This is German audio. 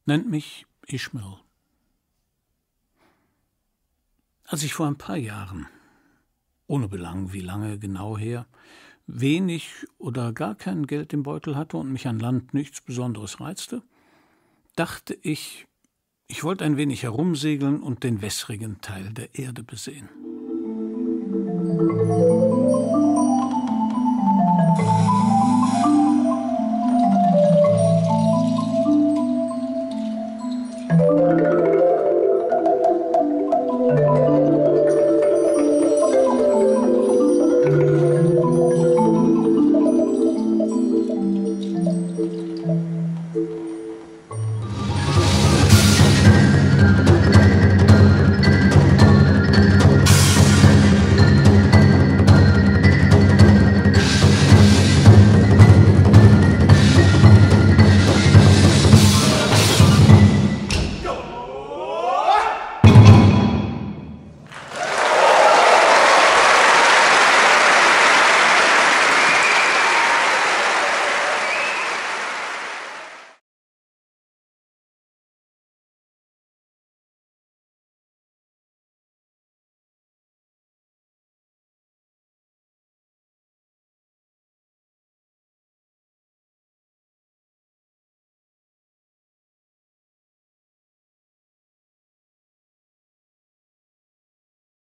nennt mich Ishmael. Als ich vor ein paar Jahren, ohne Belang wie lange genau her, wenig oder gar kein Geld im Beutel hatte und mich an Land nichts Besonderes reizte, dachte ich, ich wollte ein wenig herumsegeln und den wässrigen Teil der Erde besehen.